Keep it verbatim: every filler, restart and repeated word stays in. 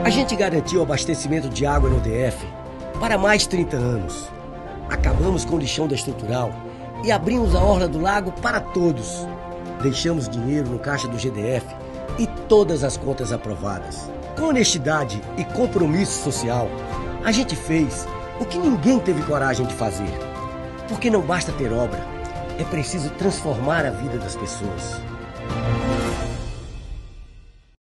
A gente garantiu o abastecimento de água no D F para mais de trinta anos. Acabamos com o lixão da estrutural e abrimos a orla do lago para todos. Deixamos dinheiro no caixa do G D F e todas as contas aprovadas. Com honestidade e compromisso social, a gente fez o que ninguém teve coragem de fazer. Porque não basta ter obra, é preciso transformar a vida das pessoas.